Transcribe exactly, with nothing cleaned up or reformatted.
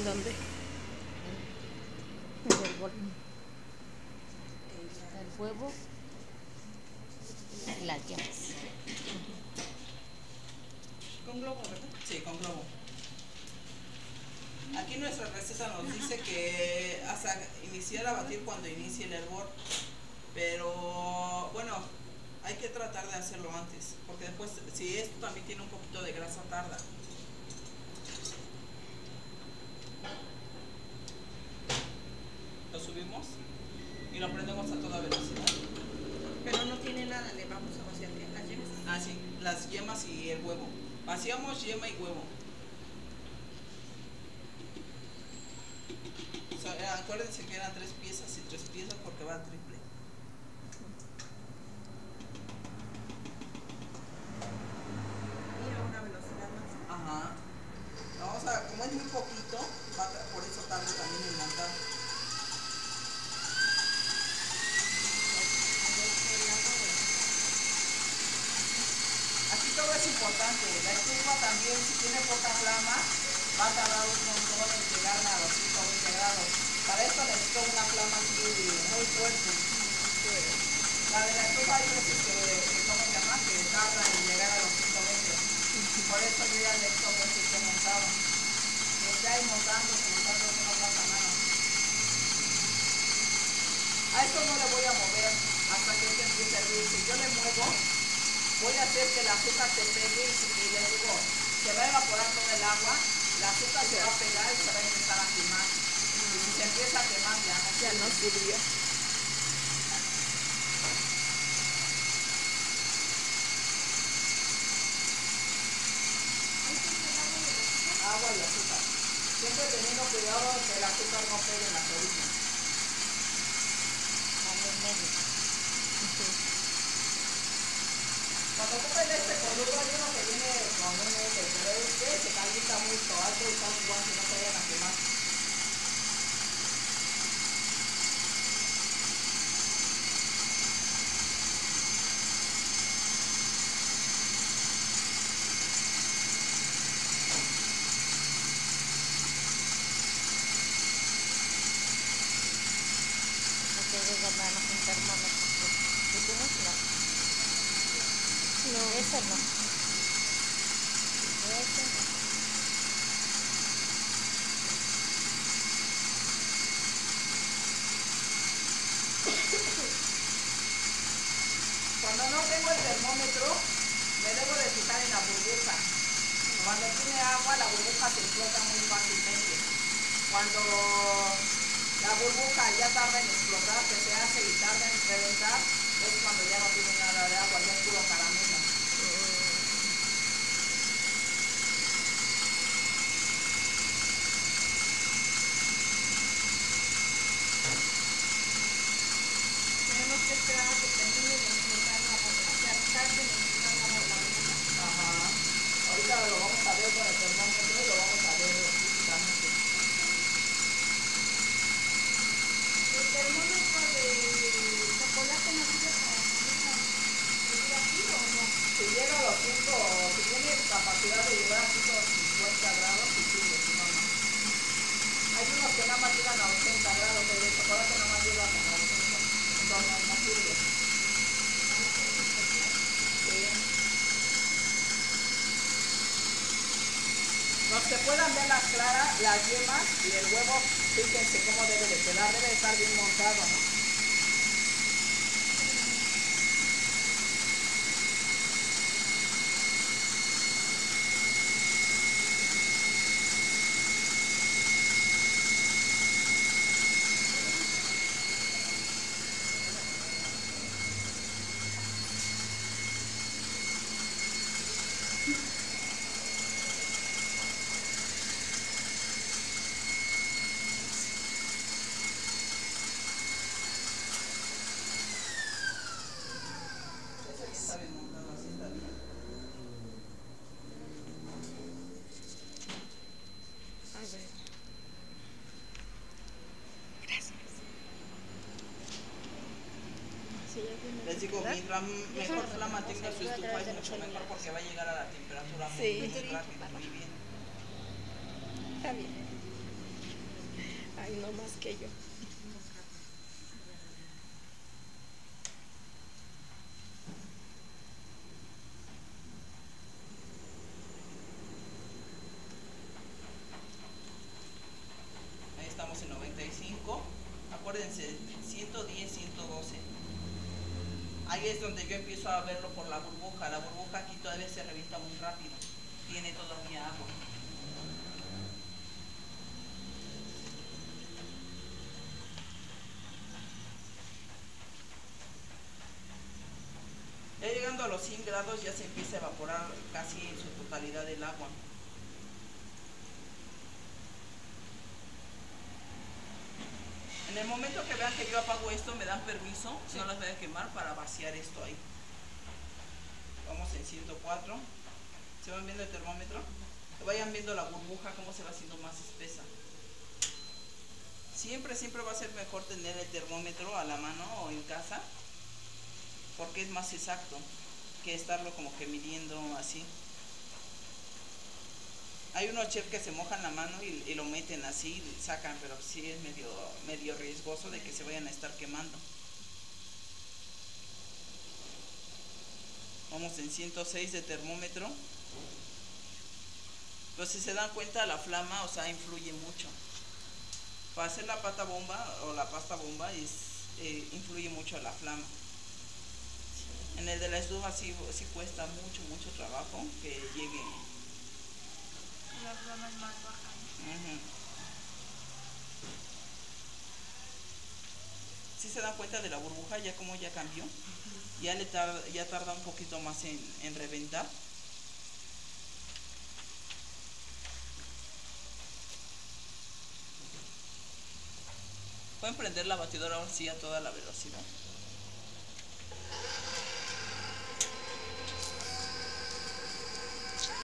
¿Dónde? En el bol. El huevo y las yemas. Con globo, ¿verdad? Sí, con globo. Aquí nuestra receta nos dice que hasta iniciar a batir cuando inicie el hervor, pero bueno, hay que tratar de hacerlo antes, porque después, si esto también tiene un poquito de grasa, tarda. Lo subimos y lo prendemos a toda velocidad. Pero no tiene nada, le vamos a vaciar bien las yemas. Ah, sí, las yemas y el huevo. Vaciamos yema y huevo. O sea, acuérdense que eran tres piezas y tres piezas porque va triple. Y a una velocidad más. Ajá. Vamos a, como es muy poquito, va, por eso tarda también en montar. Aquí todo es importante. La estufa también, si tiene poca flama, va a tardar un montón en llegar a los ciento veinte grados. Para esto necesito una flama así muy fuerte. La de la estufa hay veces que, que ¿cómo se llama? Que tarda en llegar a los ciento veinte. Por eso yo ya le esto que esté montado. Que esté ahí montándose, montándose, no pasa nada. A esto no le voy a mover hasta que este empiece a hervir. Si yo le muevo, voy a hacer que el azúcar se pegue y, y les digo, se va a evaporar todo el agua, el azúcar se va a pegar y se va a empezar a quemar. Y si se empieza a quemar ya no, Ya no sirvió. agua y azúcar. Siempre teniendo cuidado que el azúcar no pegue en las orillas. Cuando ocupen este coludo hay uno que viene con un eje, pero es que se calienta mucho, hay que usar igual si no se vayan a quemar. Ustedes van a un termómetro. ¿Tú tienes? No. No. Ese no. Ese no. Cuando no tengo el termómetro, me debo de fijar en la burbuja. Cuando tiene agua, la burbuja se explota muy fácilmente. Cuando la burbuja ya tarda en explotar, que se hace y tarda en reventar, es cuando ya no tiene nada de agua, ya es puro caramelo. Tenemos que esperar a que termine de explotar la burbuja, que tarde en explotar la burbuja. Ajá. Ahorita lo vamos a ver con el termómetro y lo vamos a ver físicamente. El termómetro de chocolate no sirve para medir aquí o no. Si llega a los ciento, si tiene capacidad de llegar a ciento cincuenta grados, si sirve, si no, no. Hay unos que nada más llegan a ochenta grados, pero el chocolate nada más llega como a ochenta. Entonces no sirve. Sí. Los que puedan ver las claras, las yemas y el huevo, fíjense cómo debe de quedar, debe de estar bien montado, ¿no? Está bien montado, así está bien. A ver. Gracias. Sí, ya viene. Les digo, ¿verdad? mientras mejor flama tenga su estufa es mucho mejor porque va a llegar a la temperatura muy, Sí. muy rápido, muy bien. Está bien. Ay, no más que yo. Ahí estamos en noventa y cinco. Acuérdense, ciento diez, ciento doce. Ahí es donde yo empiezo a verlo por la burbuja. La burbuja aquí todavía se revienta muy rápido. Tiene todavía agua. Ya llegando a los cien grados ya se empieza a evaporar casi en su totalidad el agua. En el momento que vean que yo apago esto, me dan permiso, sí, no las voy a quemar, para vaciar esto ahí. Vamos en ciento cuatro. ¿Se van viendo el termómetro? Que vayan viendo la burbuja cómo se va haciendo más espesa. Siempre, siempre va a ser mejor tener el termómetro a la mano o en casa, porque es más exacto que estarlo como que midiendo así. Hay unos chefs que se mojan la mano y, y lo meten así y sacan, pero sí es medio, medio riesgoso de que se vayan a estar quemando. Vamos en ciento seis de termómetro. Pues si se dan cuenta, la flama, o sea, influye mucho. Para hacer la pata bomba o la pasta bomba es, eh, influye mucho la flama. En el de la estufa sí, sí cuesta mucho, mucho trabajo que llegue. La flama es más baja. Uh-huh. ¿Sí se dan cuenta de la burbuja ya como ya cambió? Uh-huh. Ya le tarda, ya tarda un poquito más en, en reventar. Pueden prender la batidora ahora sí a toda la velocidad.